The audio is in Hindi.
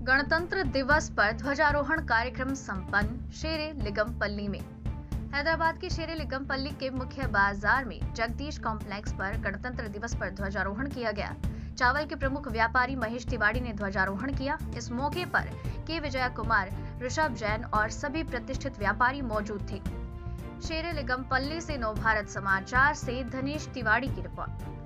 गणतंत्र दिवस पर ध्वजारोहण कार्यक्रम संपन्न शेरे लिगमपल्ली में। हैदराबाद के शेरे लिगमपल्ली के मुख्य बाजार में जगदीश कॉम्प्लेक्स पर गणतंत्र दिवस पर ध्वजारोहण किया गया। चावल के प्रमुख व्यापारी महेश तिवारी ने ध्वजारोहण किया। इस मौके पर के विजय कुमार, ऋषभ जैन और सभी प्रतिष्ठित व्यापारी मौजूद थे। शेरे लिगमपल्ली से नव भारत समाचार से धनेश तिवारी की रिपोर्ट।